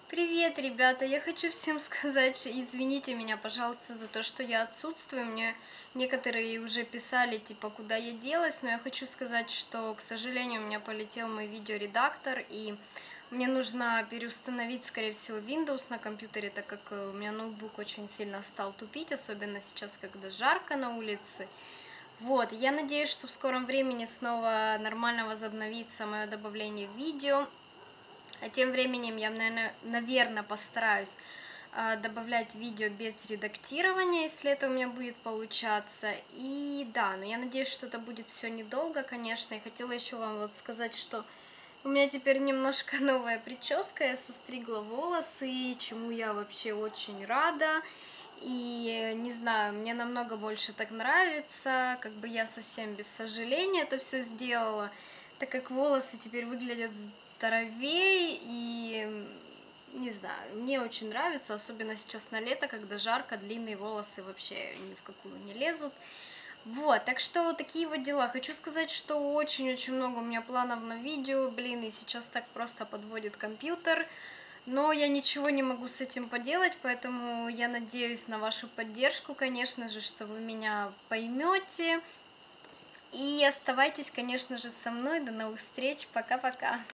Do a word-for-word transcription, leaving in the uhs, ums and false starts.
Привет, ребята! Я хочу всем сказать, извините меня, пожалуйста, за то, что я отсутствую. Мне некоторые уже писали, типа, куда я делась, но я хочу сказать, что, к сожалению, у меня полетел мой видеоредактор, и мне нужно переустановить, скорее всего, Windows на компьютере, так как э, у меня ноутбук очень сильно стал тупить, особенно сейчас, когда жарко на улице. Вот, я надеюсь, что в скором времени снова нормально возобновится мое добавление видео. А тем временем я, наверное, постараюсь а, добавлять видео без редактирования, если это у меня будет получаться. И да, но я надеюсь, что это будет все недолго, конечно. И хотела еще вам вот сказать, что у меня теперь немножко новая прическа, я состригла волосы, чему я вообще очень рада. И не знаю, мне намного больше так нравится, как бы я совсем без сожаления это все сделала, так как волосы теперь выглядят здоровее и м, не знаю, мне очень нравится, особенно сейчас на лето, когда жарко, длинные волосы вообще ни в какую не лезут. Вот, так что вот такие вот дела. Хочу сказать, что очень-очень много у меня планов на видео, блин, и сейчас так просто подводит компьютер, но я ничего не могу с этим поделать, поэтому я надеюсь на вашу поддержку, конечно же, что вы меня поймете. И оставайтесь, конечно же, со мной. До новых встреч. Пока-пока.